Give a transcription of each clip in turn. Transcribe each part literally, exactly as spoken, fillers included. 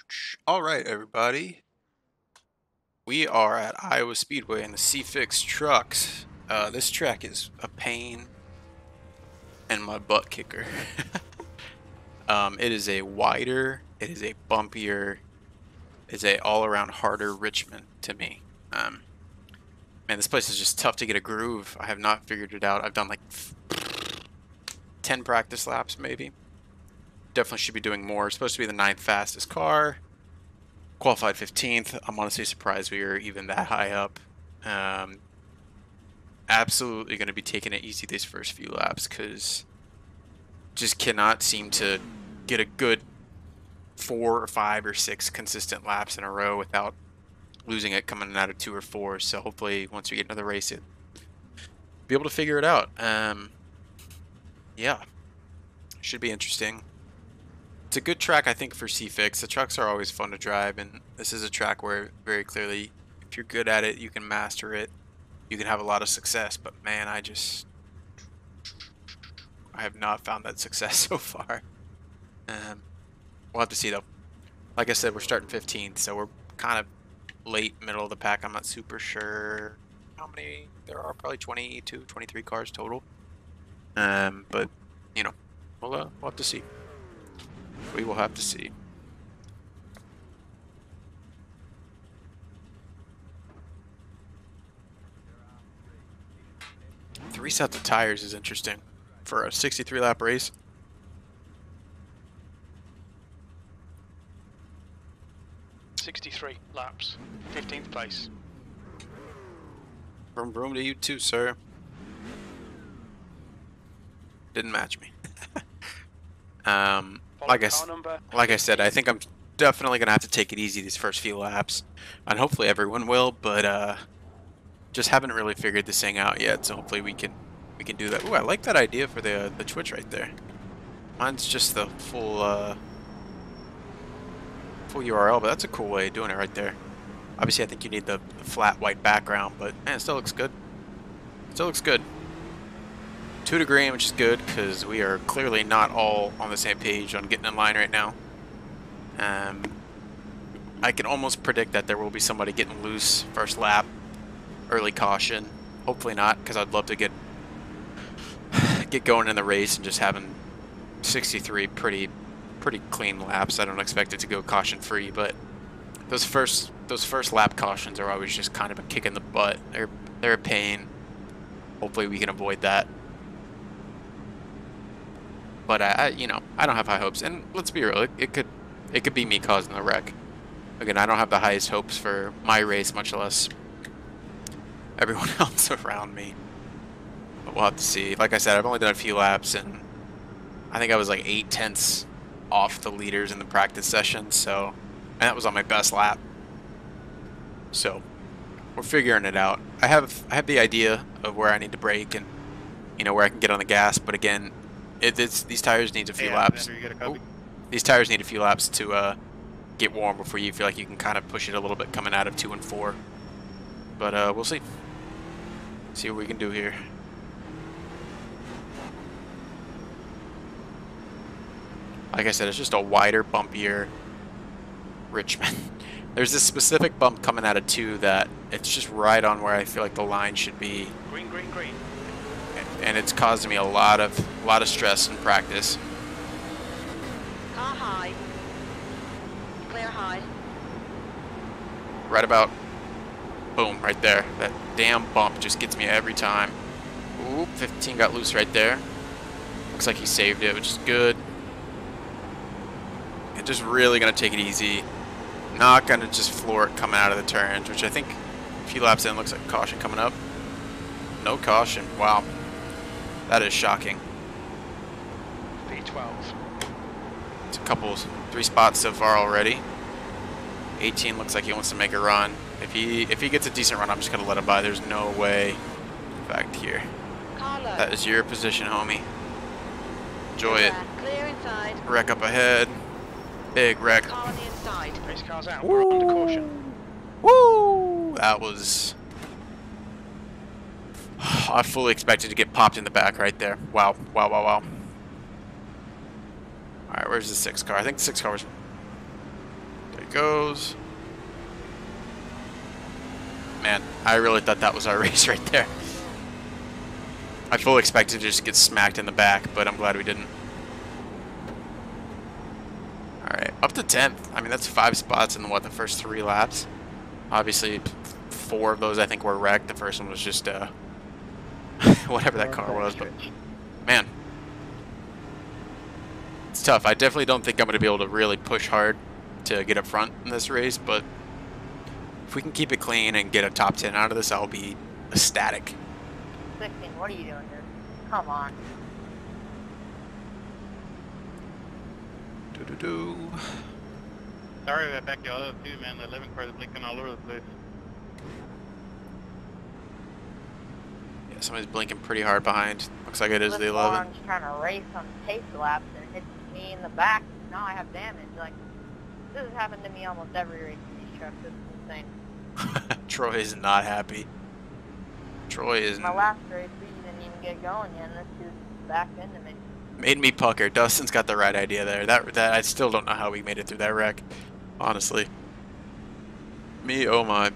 All right, everybody. We are at Iowa Speedway in the C-Fix trucks. Uh, this track is a pain and my butt kicker. um, it is a wider, it is a bumpier, it's a all-around harder Richmond to me. Um, man, this place is just tough to get a groove. I have not figured it out. I've done like ten practice laps, maybe. Definitely should be doing more. It's supposed to be the ninth fastest car. Qualified fifteenth. I'm honestly surprised we were even that high up. Um, absolutely going to be taking it easy these first few laps because just cannot seem to get a good four or five or six consistent laps in a row without losing it coming out of two or four. So hopefully once we get another race, it be able to figure it out. Um, yeah, should be interesting. It's a good track, I think, for C-Fix. The trucks are always fun to drive, and this is a track where very clearly, if you're good at it, you can master it. You can have a lot of success, but man, I just... I have not found that success so far. Um, we'll have to see, though. Like I said, we're starting fifteenth, so we're kind of late, middle of the pack. I'm not super sure how many there are. Probably twenty-two, twenty-three cars total. Um, but, you know, we'll, uh, we'll have to see. We will have to see. Three sets of tires is interesting for a sixty-three lap race. sixty-three laps, fifteenth place. Vroom vroom to you too, sir. Didn't match me. um, like I, like I said, I think I'm definitely gonna have to take it easy these first few laps, and hopefully everyone will. But uh, just haven't really figured this thing out yet. So hopefully we can we can do that. Ooh, I like that idea for the the Twitch right there. Mine's just the full uh, full U R L, but that's a cool way of doing it right there. Obviously, I think you need the, the flat white background, but man, it still looks good. Still looks good. Two to green, which is good because we are clearly not all on the same page on getting in line right now. Um, I can almost predict that there will be somebody getting loose first lap, early caution. Hopefully not, because I'd love to get get going in the race and just having sixty-three pretty pretty clean laps. I don't expect it to go caution free, but those first those first lap cautions are always just kind of a kick in the butt. They're they're a pain. Hopefully we can avoid that. But I, I, you know, I don't have high hopes, and let's be real, it, it could, it could be me causing the wreck. Again, I don't have the highest hopes for my race, much less everyone else around me. But we'll have to see. Like I said, I've only done a few laps, and I think I was like eight tenths off the leaders in the practice session. So, and that was on my best lap. So, we're figuring it out. I have, I have the idea of where I need to brake and, you know, where I can get on the gas. But again, It, it's, these tires need a few yeah, laps. Ooh, these tires need a few laps to uh, get warm before you feel like you can kind of push it a little bit coming out of two and four. But uh, we'll see. See what we can do here. Like I said, it's just a wider, bumpier Richmond. There's this specific bump coming out of two that it's just right on where I feel like the line should be. green, green, green. And it's causing me a lot of a lot of stress in practice. Car high. Clear high. Right about, boom, right there. That damn bump just gets me every time. Ooh, fifteen got loose right there. Looks like he saved it, which is good. And just really gonna take it easy. Not gonna just floor it coming out of the turns, which I think a few laps in looks like caution coming up. No caution. Wow. That is shocking. P twelve. It's a couple, three spots so far already. eighteen looks like he wants to make a run. If he if he gets a decent run, I'm just gonna let him by. There's no way back here. That is your position, homie. Enjoy it. Clear inside. Wreck up ahead. Big wreck. Car on the inside. Race car's out. We're under caution. Woo! That was. I fully expected to get popped in the back right there. Wow, wow, wow, wow. Alright, where's the six car? I think the six car was he goes. Man, I really thought that was our race right there. I fully expected to just get smacked in the back, but I'm glad we didn't. Alright, up to tenth. I mean, that's five spots in, what, the first three laps? Obviously, four of those, I think, were wrecked. The first one was just, uh, whatever that car was, but, man. It's tough. I definitely don't think I'm going to be able to really push hard to get up front in this race, but if we can keep it clean and get a top ten out of this, I'll be ecstatic. sixteen, what are you doing here? Come on. Do do do. Sorry I backed y'all up too, man. The eleven cars are blinking all over the place. Yeah, somebody's blinking pretty hard behind. Looks like it is This the eleven. one's trying to race on pace laps and hits me in the back. Now I have damage. Like, this has happened to me almost every race in these trucks. This is insane. Troy is not happy. Troy is My last race, we didn't even get going yet, and this dude's back into me. made me pucker. Dustin's got the right idea there. That that I still don't know how we made it through that wreck. Honestly. Me, oh my.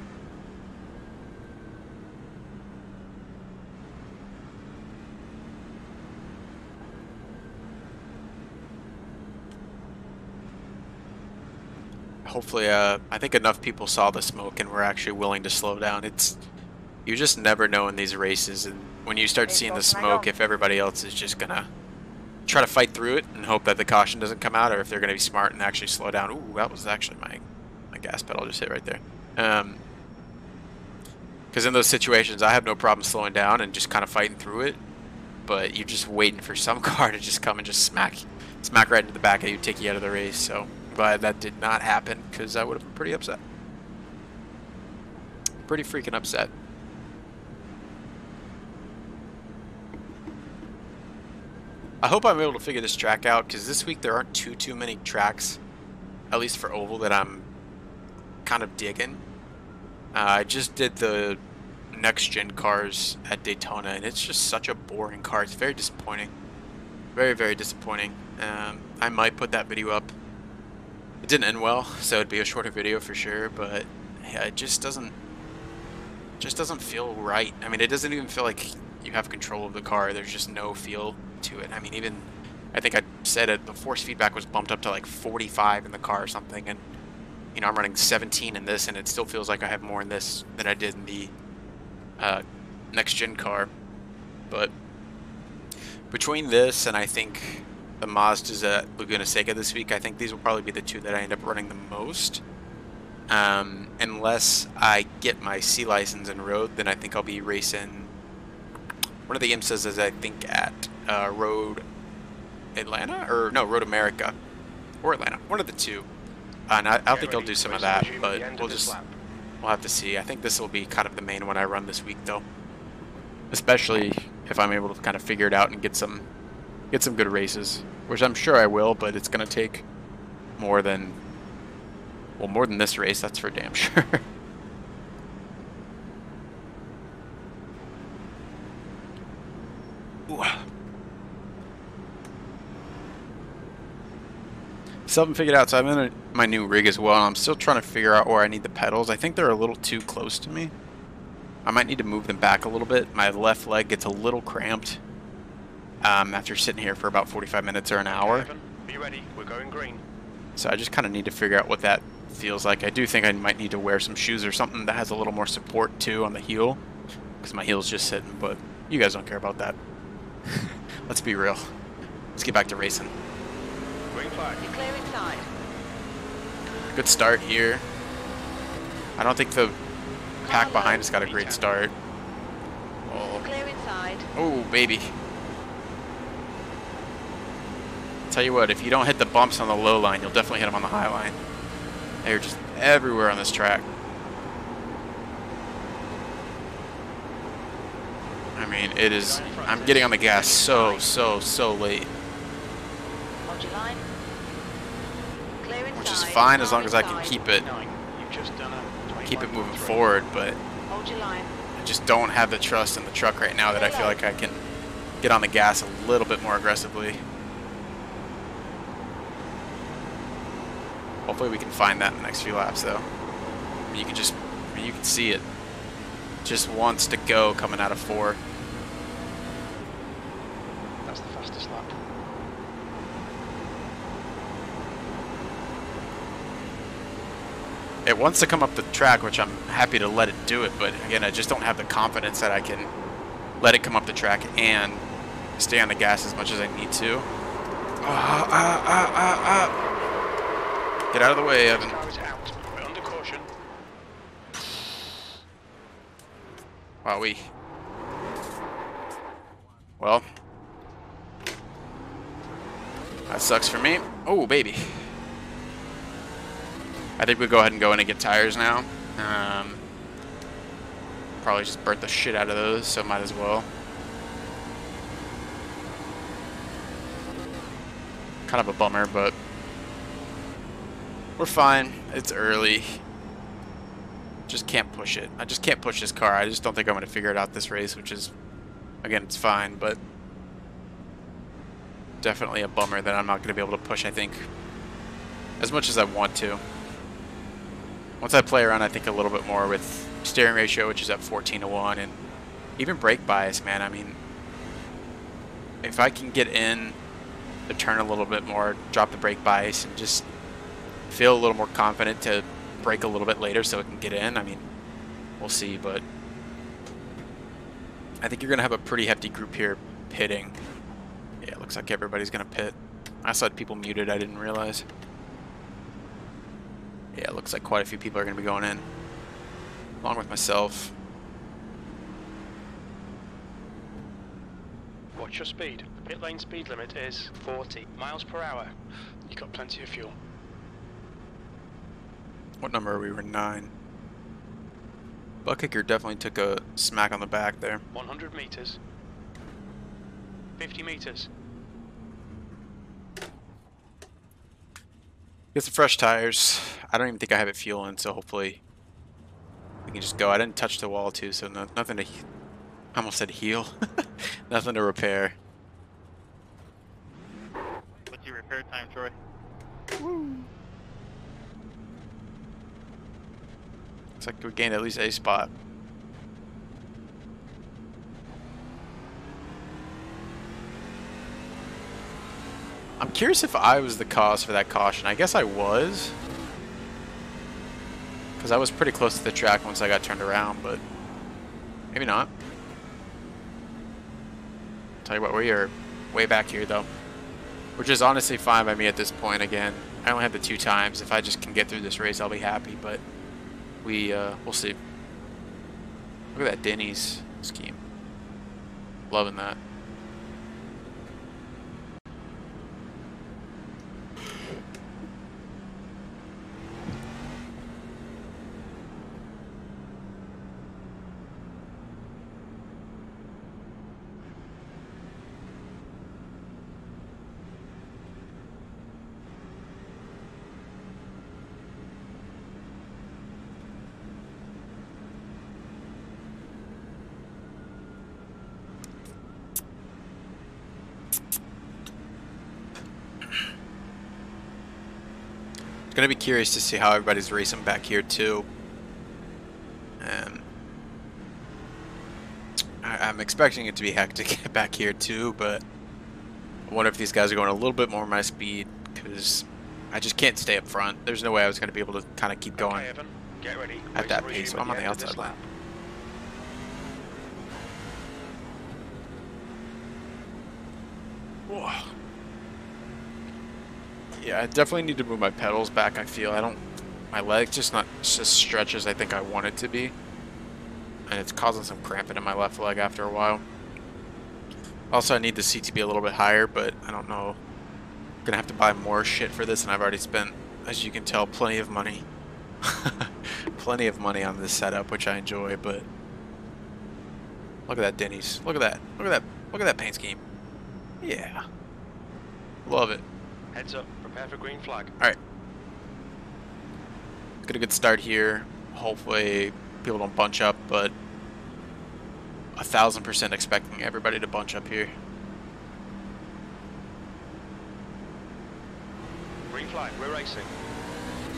Hopefully, uh, I think enough people saw the smoke and were actually willing to slow down. It's, you just never know in these races, and when you start Hey, seeing the so can I smoke, go? if everybody else is just gonna try to fight through it and hope that the caution doesn't come out, or if they're gonna be smart and actually slow down. Ooh, that was actually my my gas pedal just hit right there. Um, because in those situations, I have no problem slowing down and just kind of fighting through it, but you're just waiting for some car to just come and just smack, smack right into the back of you, take you out of the race. So I'm glad that did not happen, because I would have been pretty upset. Pretty freaking upset. I hope I'm able to figure this track out, because this week there aren't too too many tracks, at least for oval, that I'm kind of digging. Uh, I just did the next gen cars at Daytona, and it's just such a boring car. It's very disappointing. Very, very disappointing. Um, I might put that video up. It didn't end well, so it'd be a shorter video for sure, but yeah, it just doesn't just doesn't feel right. I mean, it doesn't even feel like you have control of the car. There's just no feel to it. I mean, even I think I said it, the force feedback was bumped up to like forty-five in the car or something, and you know, I'm running seventeen in this, and it still feels like I have more in this than I did in the uh, next gen car. But between this and I think the Mazdas at Laguna Seca this week, I think these will probably be the two that I end up running the most. Um, unless I get my C license in road, then I think I'll be racing. One of the IMSAs is, I think, at uh, Road Atlanta, or no, Road America, or Atlanta, one of the two. Uh, and I, I Get think I'll ready. do some of Race that, resume at but the end we'll of this just lap. we'll have to see. I think this will be kind of the main one I run this week, though, especially if I'm able to kind of figure it out and get some get some good races, which I'm sure I will. But it's gonna take more than well, more than this race. That's for damn sure. Ooh. Still haven't figured out, so I'm in a, my new rig as well, and I'm still trying to figure out where I need the pedals. I think they're a little too close to me. I might need to move them back a little bit. My left leg gets a little cramped um, after sitting here for about forty-five minutes or an hour. Evan, be ready. We're going green. So I just kind of need to figure out what that feels like. I do think I might need to wear some shoes or something that has a little more support too on the heel, because my heel's just sitting, but you guys don't care about that. Let's be real. Let's get back to racing. Green flag. You're clear inside. Good start here. I don't think the pack behind us got a great start. Oh, Clear inside. oh baby. Tell you what, if you don't hit the bumps on the low line, you'll definitely hit them on the high line. They're just everywhere on this track. I mean, it is, I'm getting on the gas so, so, so late. Hold your line. Clear inside. Which is fine as long as I can Inside. keep it, Nine. You've just done a keep it moving twenty-one point three. forward, but Hold your line. I just don't have the trust in the truck right now that I feel like I can get on the gas a little bit more aggressively. Hopefully we can find that in the next few laps, though. I mean, you can just, I mean, you can see it. Just wants to go coming out of four. That's the fastest lap. It wants to come up the track, which I'm happy to let it do it, but again, I just don't have the confidence that I can let it come up the track and stay on the gas as much as I need to. Ah, ah, ah, ah, ah. Get out of the way, Evan. Car is out. We're under caution. Wow, we. Well, that sucks for me. Oh, baby. I think we'll go ahead and go in and get tires now. Um, probably just burnt the shit out of those, so might as well. Kind of a bummer, but we're fine. It's early. Just can't push it. I just can't push this car. I just don't think I'm going to figure it out this race, which is, again, it's fine, but definitely a bummer that I'm not going to be able to push, I think, as much as I want to. Once I play around, I think a little bit more with steering ratio, which is at fourteen to one, and even brake bias, man. I mean, if I can get in the turn a little bit more, drop the brake bias, and just feel a little more confident to brake a little bit later so it can get in, I mean, we'll see, but I think you're going to have a pretty hefty group here pitting. Yeah, it looks like everybody's going to pit. I saw people muted, I didn't realize. Yeah, it looks like quite a few people are going to be going in, along with myself. Watch your speed. The pit lane speed limit is forty miles per hour. You've got plenty of fuel. What number are we? We're nine. Butt kicker definitely took a smack on the back there. one hundred meters. fifty meters. Get some fresh tires. I don't even think I have it fuel in, so hopefully we can just go. I didn't touch the wall too, so no, nothing to. I almost said heal. Nothing to repair. What's your repair time, Troy? Looks like we gained at least a spot. I'm curious if I was the cause for that caution. I guess I was, because I was pretty close to the track once I got turned around, but maybe not. Tell you what, we are way back here though, which is honestly fine by me at this point. Again, I only have the two times. If I just can get through this race, I'll be happy, but we uh, we'll see. Look at that Denny's scheme. Loving that. Gonna be curious to see how everybody's racing back here too. Um, I, I'm expecting it to be hectic back here too, but I wonder if these guys are going a little bit more my speed, because I just can't stay up front. There's no way I was gonna be able to kind of keep going Okay, Evan, get ready. at that Race pace. So resume I'm on at the end of this outside lane. lap. Whoa. Yeah, I definitely need to move my pedals back. I feel I don't, my leg just not just stretch as I think I want it to be, and it's causing some cramping in my left leg after a while. Also, I need the seat to be a little bit higher, but I don't know. I'm gonna have to buy more shit for this, and I've already spent, as you can tell, plenty of money. Plenty of money on this setup, which I enjoy, but look at that Denny's. Look at that. Look at that. Look at that paint scheme. Yeah. Love it. Heads up, prepare for green flag. Alright. Get a good start here. Hopefully people don't bunch up, but a thousand percent expecting everybody to bunch up here. Green flag, we're racing.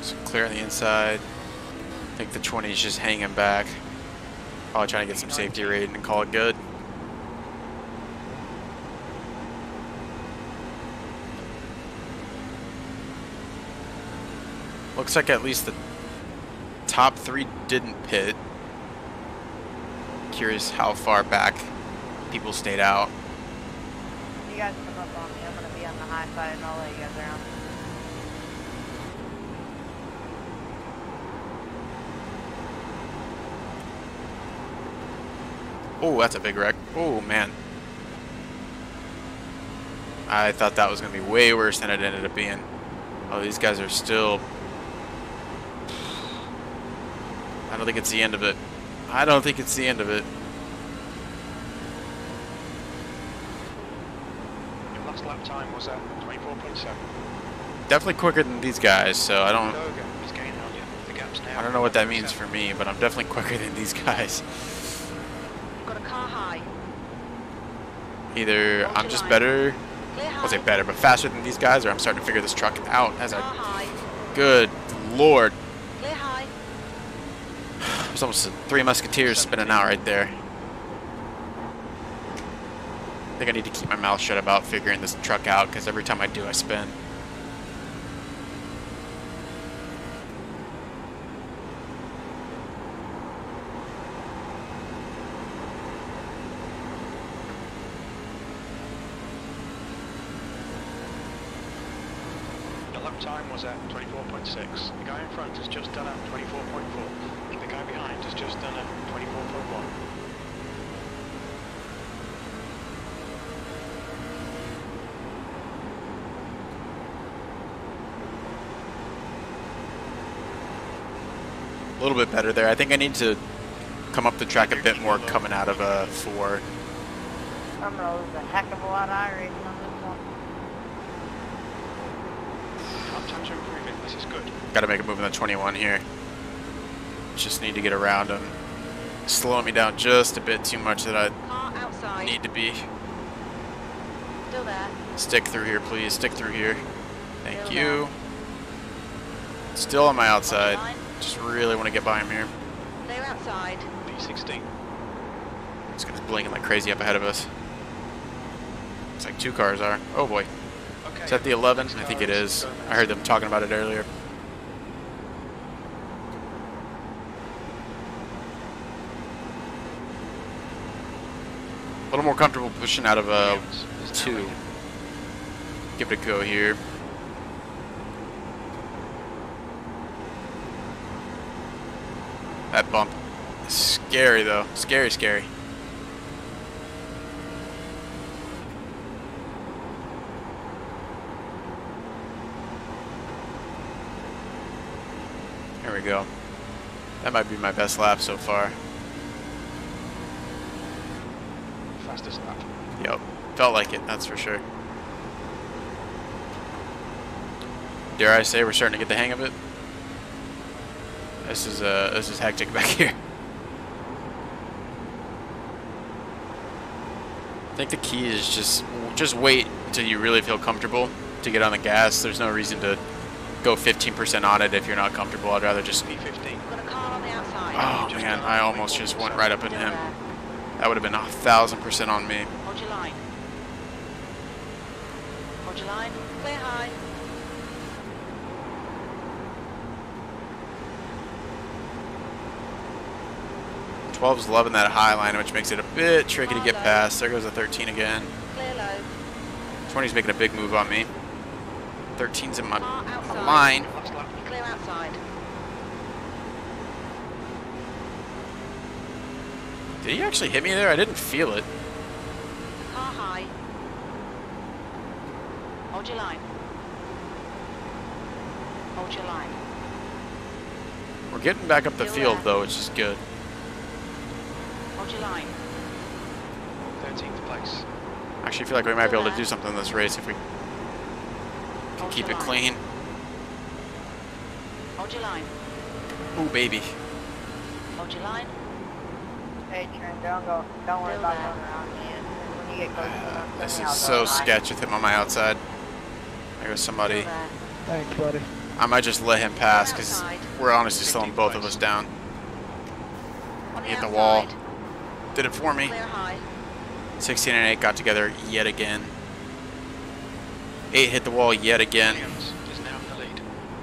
So clear on the inside. I think the twenty is just hanging back. Probably trying to get some safety rating and call it good. Looks like at least the top three didn't pit. Curious how far back people stayed out. You guys come up on me. I'm gonna be on the high side and I'll let you guys around. Oh, that's a big wreck. Oh, man. I thought that was going to be way worse than it ended up being. Oh, these guys are still... I don't think it's the end of it. I don't think it's the end of it. Your last lap time was at twenty-four point seven. Definitely quicker than these guys, so I don't... Logan is gaining on you. The gap's now. I don't know what that means for me, but I'm definitely quicker than these guys. Got a car high. Either Hold I'm your just line. better, Clear I high. won't say better, but faster than these guys, or I'm starting to figure this truck out as Car I... high. Good Lord. Clear high. There's almost three musketeers spinning out right there. I think I need to keep my mouth shut about figuring this truck out, because every time I do, I spin. The lap time was at twenty-four point six. The guy in front has just done a twenty-four point four. The guy behind has just done a twenty-four point one. A little bit better there. I think I need to come up the track a bit more coming out of a four. I'm gonna lose a heck of a lot of iRacing on this one. Lap times are improving. This is good. Got to make a move in the twenty-one here. Just need to get around him. Slowing me down just a bit too much that I Car outside. need to be. Still there. Stick through here, please. Stick through here. Thank Still you. Still on my outside. Line. Just really want to get by him here. Clear outside. P sixteen. It's gonna be blinking like crazy up ahead of us. It's like two cars are. Oh boy. Okay. Is that the eleven? Next I think car it is. going I heard them talking about it earlier. A little more comfortable pushing out of a Williams is now two. leading. Give it a go here. That bump is scary though. Scary, scary. There we go. That might be my best lap so far. Fastest lap. Yep. Felt like it, that's for sure. Dare I say we're starting to get the hang of it? This is uh this is hectic back here. I think the key is just just wait until you really feel comfortable to get on the gas. There's no reason to go fifteen percent on it if you're not comfortable. I'd rather just... P fifteen. Got a car on the outside. Oh Just man, done I a almost just went right up into Still him. there. That would have been a thousand percent on me. Hold your line. Hold your line. Clear high. twelve is loving that high line, which makes it a bit tricky to get past. There goes a thirteen again. Clear low. twenty's making a big move on me. thirteen's in my, Car my outside. line. Last lap. Clear outside. Did he actually hit me there? I didn't feel it. Car high. Hold your line. Hold your line. We're getting back up the Still field there. though, which is good. Hold your line. thirteenth place. Actually, feel like we might be able to do something in this race if we can Hold keep your it line. clean. Hold your line. Ooh, baby. Hold your line. Hey, Trent, don't go. Don't worry Still about there. going around me. And when you get close to Uh, them, this send me is out so the line. sketch with him on my outside. There goes somebody. Still there. Thanks, buddy. I might just let him pass because we're honestly slowing both of us down. On the Hit the wall. outside. Did it for me. Clear high. sixteen and eight got together yet again. eight hit the wall yet again. Williams is now in the lead.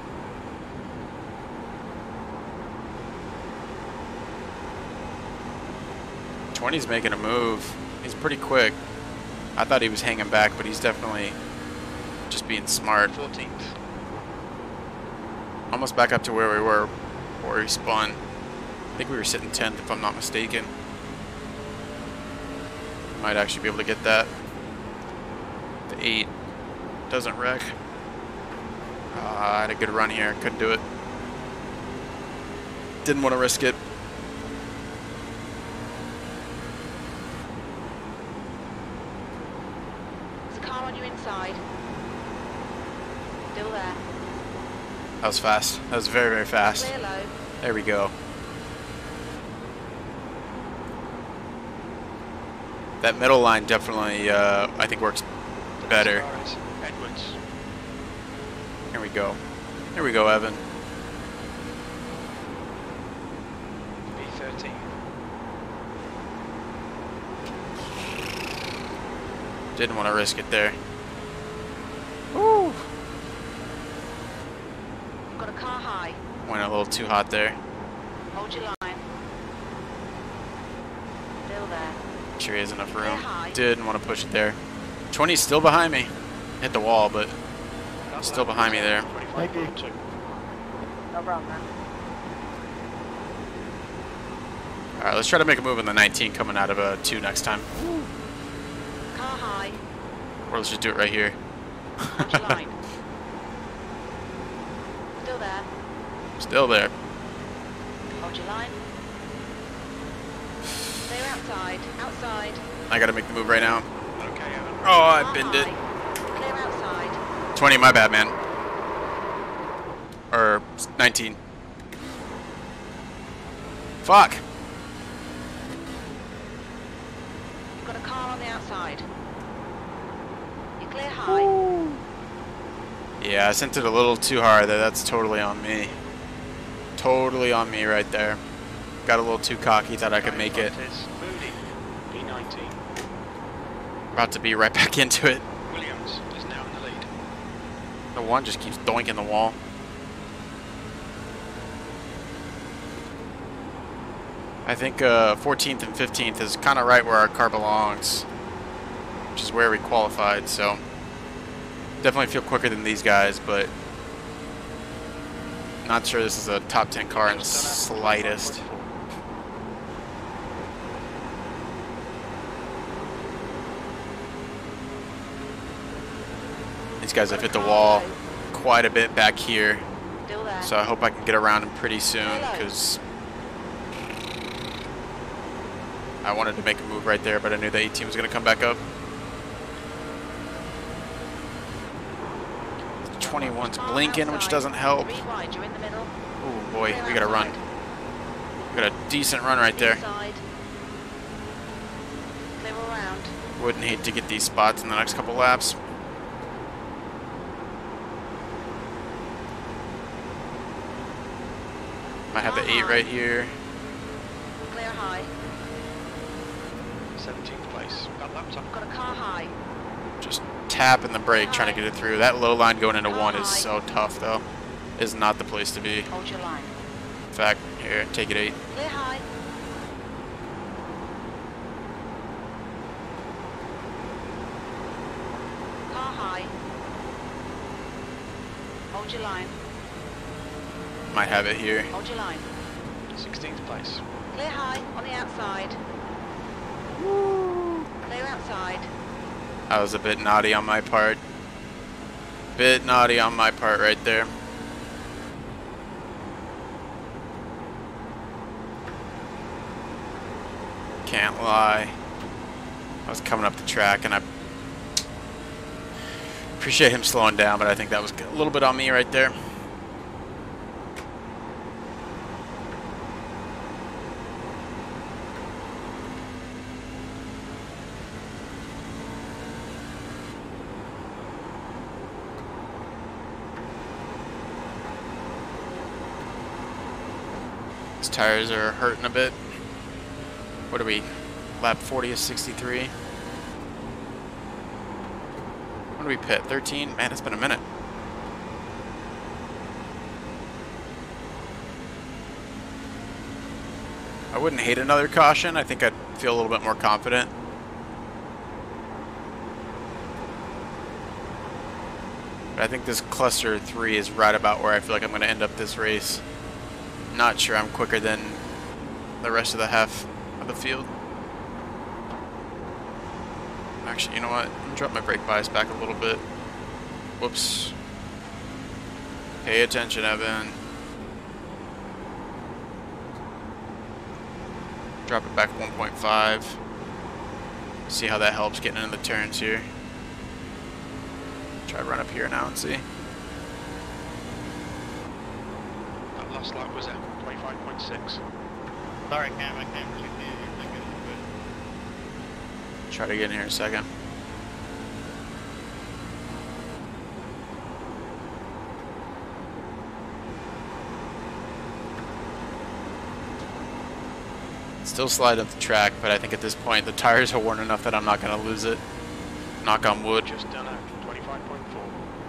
twenty's making a move. He's pretty quick. I thought he was hanging back, but he's definitely just being smart. fourteenth. Almost back up to where we were before he spun. I think we were sitting tenth if I'm not mistaken. Might actually be able to get that. The eight doesn't wreck. Uh, I had a good run here. Couldn't do it. Didn't want to risk it. There's a car on your inside. Still there. That was fast. That was very, very fast. Clear low. There we go. That middle line definitely, uh, I think, works better. Suarez, Edwards. Here we go. Here we go, Evan. B thirteen. Didn't want to risk it there. Woo! Got a car high. Went a little too hot there. Hold your line. Still there. Make sure he has enough room. high. Didn't want to push it there. twenty's still behind me. Hit the wall, but still behind me there. twenty-five point two. No problem, man. All right, let's try to make a move on the nineteen coming out of a two next time. Car high. Or let's just do it right here. Hold your line. Still there. Still there. Hold your line. Clear outside. Outside. I got to make the move right now. Okay, Evan. Oh, I Car binned it. high. Clear outside. twenty, my bad, man. Or nineteen. Fuck. You've got a car on the outside. You clear high. Yeah, I sent it a little too hard there. That's totally on me. Totally on me right there. Got a little too cocky, thought I could make it. Moody, B nineteen. About to be right back into it. Williams is now in the lead. The one just keeps doinking the wall. I think uh, fourteenth and fifteenth is kind of right where our car belongs, which is where we qualified, so definitely feel quicker than these guys, but not sure this is a top ten car in the slightest. These guys have hit the wall quite a bit back here, Still there. so I hope I can get around them pretty soon, because I wanted to make a move right there, but I knew the eighteen was going to come back up. twenty-one's blinking, which doesn't help. Three wide, you're in the middle. Oh boy, we got to run. We got a decent run right there. Inside. Clear around. Wouldn't hate to get these spots in the next couple laps. Might have the eight right here. Clear high. seventeenth place. Got lapped up. Got a car high. Just tapping the brake, trying to get it through. That low line going into one is so tough, though. Is not the place to be. Hold your line. In fact, here, take it eight. Clear high. Car high. Hold your line. Might have it here. Hold your line. sixteenth place. Clear high on the outside. Clear outside. That was a bit naughty on my part. Bit naughty on my part right there. Can't lie. I was coming up the track and I appreciate him slowing down, but I think that was a little bit on me right there. These tires are hurting a bit. What are we? Lap forty is sixty-three. When do we pit? thirteen? Man, it's been a minute. I wouldn't hate another caution. I think I'd feel a little bit more confident. But I think this cluster three is right about where I feel like I'm going to end up this race. Not sure I'm quicker than the rest of the half of the field. Actually, you know what? I'm going to drop my brake bias back a little bit. Whoops. Pay attention, Evan. Drop it back one point five. See how that helps getting into the turns here. Try to run up here now and see. That last lap was at twenty-five point six. Sorry, Cam, I can't really see you. You're thinking it's Try to get in here in a second. Still slide up the track, but I think at this point the tires are worn enough that I'm not going to lose it. Knock on wood. Just done at twenty-five point four.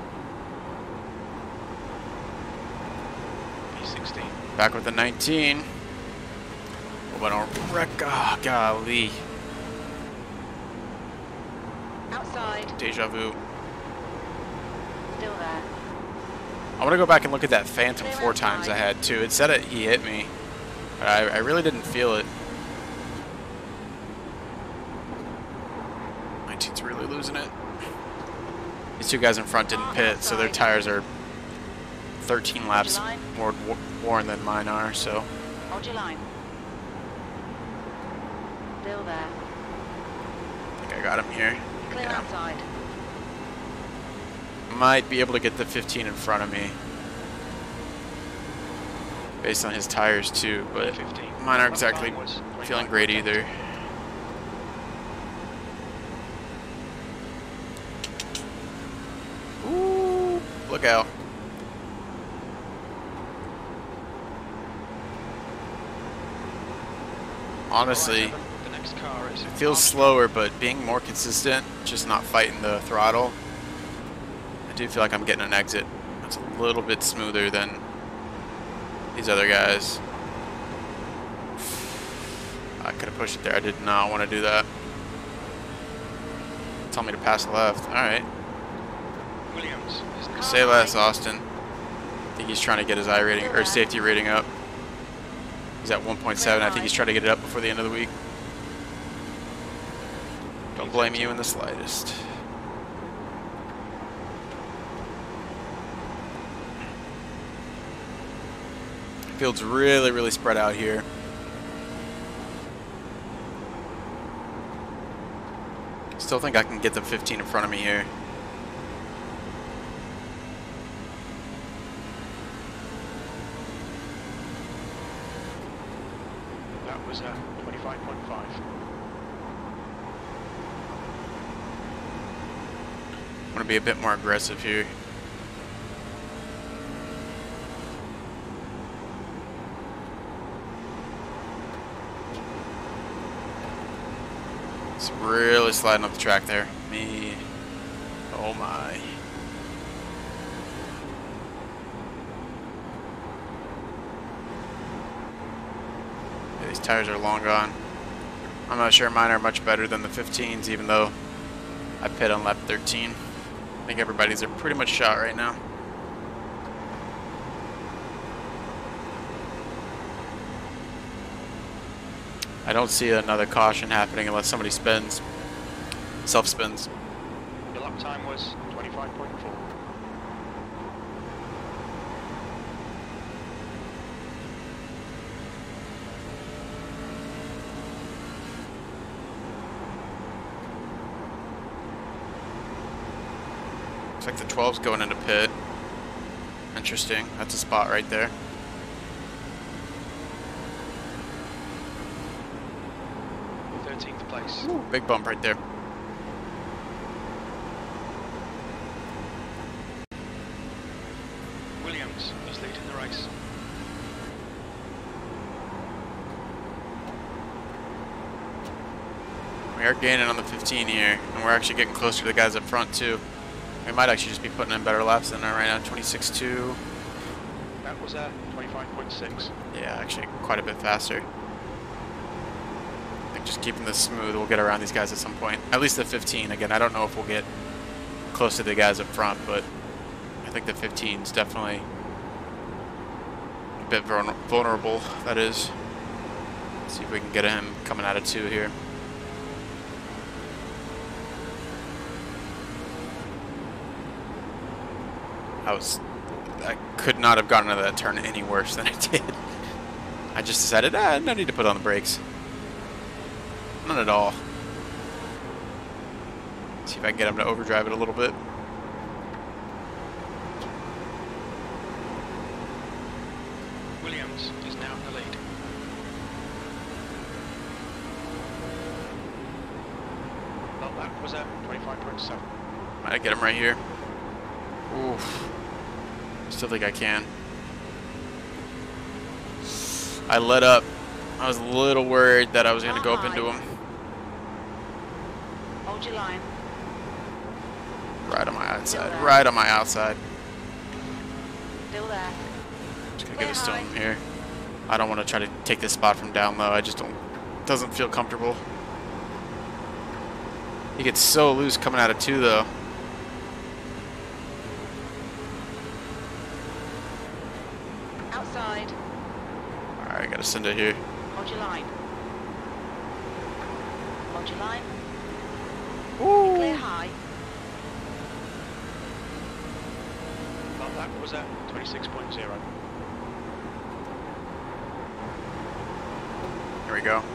P sixteen. Back with the nineteen. Hope I don't wreck. Oh, golly. Outside. Deja vu. Still there. I want to go back and look at that Phantom Clear four times I outside. had too. It said it, he hit me, but I, I really didn't feel it. nineteen's really losing it. These two guys in front didn't pit, so their tires are thirteen laps more wo- worn than mine are, so. Hold your line. Still there. I think I got him here. Clear Yeah. outside. Might be able to get the fifteen in front of me. Based on his tires too, but fifteen. mine aren't Lap exactly time was feeling great either. Ooh, look out. Honestly, The next car is it feels slower, but being more consistent, just not fighting the throttle, I do feel like I'm getting an exit. It's a little bit smoother than these other guys. I could have pushed it there. I did not want to do that. Tell me to pass left. Alright. Williams. is now Say less, Austin. I think he's trying to get his I rating or safety rating up. He's at one point seven. I think he's trying to get it up before the end of the week. Don't blame you in the slightest. Field's really, really spread out here. Still think I can get the fifteen in front of me here. That was uh, twenty-five point five. I want to be a bit more aggressive here. It's really sliding up the track there. Me. Oh my. Yeah, these tires are long gone. I'm not sure mine are much better than the fifteens, even though I pit on lap thirteen. I think everybody's are pretty much shot right now. I don't see another caution happening unless somebody spins, self-spins. The lap time was twenty-five point four. Looks like the twelve's going into pit. Interesting. That's a spot right there. thirteenth place. Ooh, big bump right there. Williams is leading the race. We are gaining on the fifteen here, and we're actually getting closer to the guys up front too. We might actually just be putting in better laps than that right now. twenty-six two. That was uh, twenty-five point six. Yeah, actually quite a bit faster. I think just keeping this smooth, we'll get around these guys at some point. At least the fifteen. Again, I don't know if we'll get close to the guys up front, but I think the fifteen is definitely a bit vulnerable, that is. Let's see if we can get him coming out of two here. I was, I could not have gotten out of that turn any worse than I did. I just decided, ah, no need to put on the brakes. None at all. See if I can get him to overdrive it a little bit. Williams is now in the lead. Well, that was at twenty-five point seven. Might get him right here. Oof. Still think I can. I let up. I was a little worried that I was going to go up into him. Hold your line. Right on my outside. Right on my outside. Still there. Just gonna give this to him here. I don't want to try to take this spot from down low. I just don't. Doesn't feel comfortable. He gets so loose coming out of two though. Outside. All right, gotta send it here. Hold your line. Hold your line. Ooh. Clear high. Well, that was at twenty-six point zero. Here we go.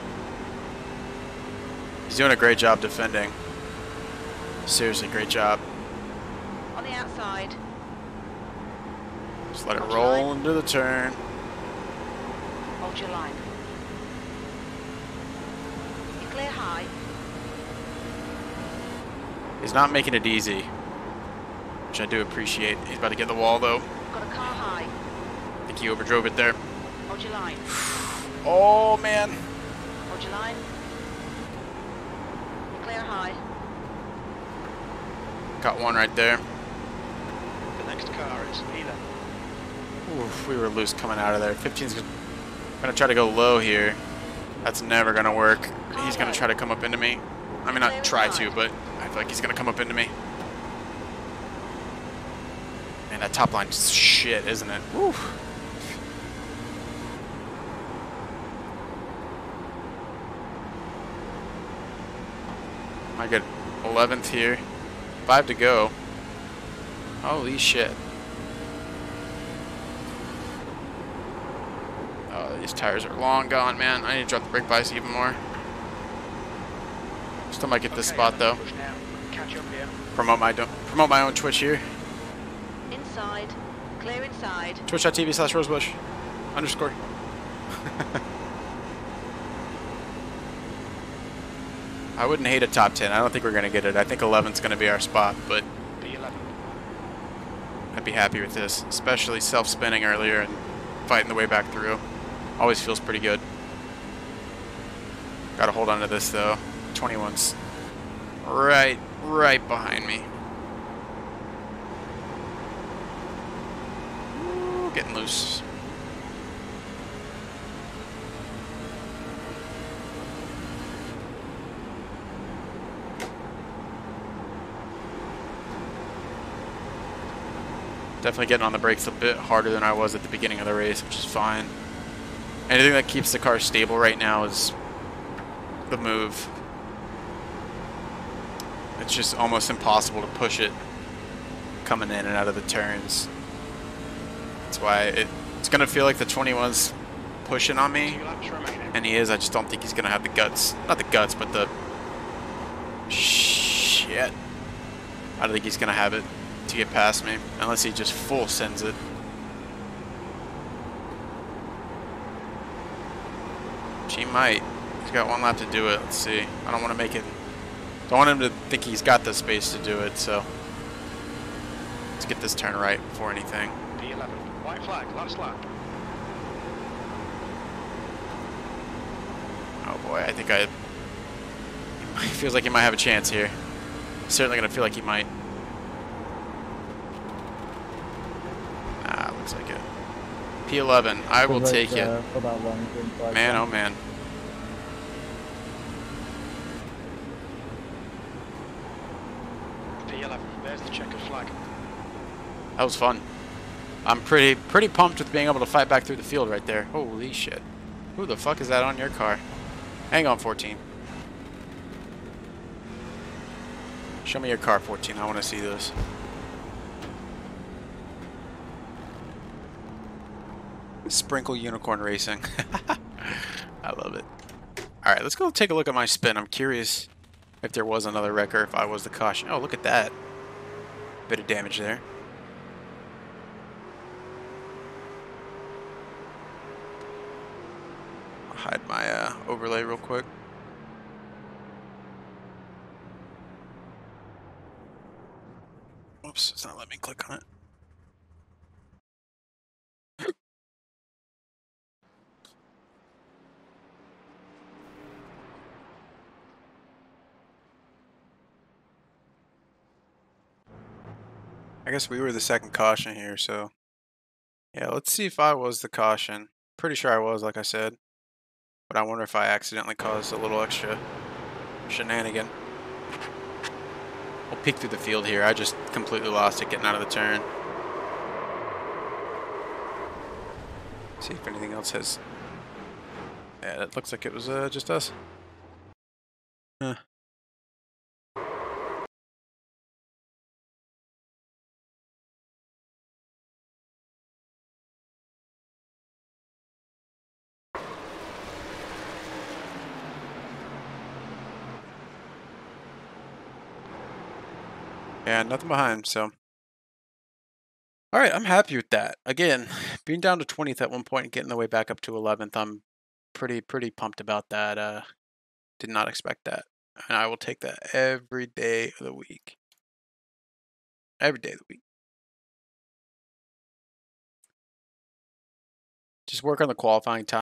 He's doing a great job defending. Seriously, great job. On the outside. Just let it Hold your roll line. into the turn. Hold your line. You clear high. He's not making it easy, which I do appreciate. He's about to get the wall though. Got a car high. I think he overdrove it there. Hold your line. Oh man. Hold your line. Clear high. Got one right there. The next car is Healer. Oof, we were loose coming out of there. fifteen's gonna try to go low here. That's never gonna work. He's gonna try to come up into me. I mean, not try to, but I feel like he's gonna come up into me. Man, that top line's shit, isn't it? Woo. I get eleventh here. Five to go. Holy shit. Oh, these tires are long gone, man. I need to drop the brake bias even more. Still might get this Okay, spot though. push now. Catch up here. Promote my promote my own Twitch here. Inside. Clear inside. Twitch.tv slash rosebush underscore. I wouldn't hate a top ten. I don't think we're gonna get it. I think eleven's gonna be our spot, but B eleven. I'd be happy with this, especially self-spinning earlier and fighting the way back through. Always feels pretty good. Gotta hold on to this though. twenty-one's right, right behind me. Ooh, getting loose. Definitely getting on the brakes a bit harder than I was at the beginning of the race, which is fine. Anything that keeps the car stable right now is the move. It's just almost impossible to push it coming in and out of the turns. That's why it, it's going to feel like the twenty-one's pushing on me, Two laps remaining. and he is. I just don't think he's going to have the guts. Not the guts, but the shit. I don't think he's going to have it to get past me, unless he just full sends it. She might. He's got one lap to do it. Let's see. I don't want to make it. Don't want him to think he's got the space to do it, so let's get this turn right before anything. B eleven. White flag. Last lap. Oh boy, I think I He feels like he might have a chance here. Certainly gonna feel like he might. Ah, looks like it. P eleven, I will Right take there it. for that long green flag Man, sign. oh man. P eleven, there's the checkered flag. That was fun. I'm pretty pretty pumped with being able to fight back through the field right there. Holy shit. Who the fuck is that on your car? Hang on, fourteen. Show me your car, fourteen. I want to see this. Sprinkle Unicorn Racing. I love it. Alright, let's go take a look at my spin. I'm curious if there was another wreck or if I was the caution. Oh, look at that. Bit of damage there. I'll hide my uh, overlay real quick. Oops, it's not letting me click on it. I guess we were the second caution here, so yeah, let's see if I was the caution. Pretty sure I was, like I said. But I wonder if I accidentally caused a little extra shenanigan. We'll peek through the field here. I just completely lost it getting out of the turn. See if anything else has... Yeah, it looks like it was uh, just us. Huh. Yeah, nothing behind, so. Alright, I'm happy with that. Again, being down to twentieth at one point and getting the way back up to eleventh, I'm pretty, pretty pumped about that. Uh, did not expect that. And I will take that every day of the week. Every day of the week. Just work on the qualifying time.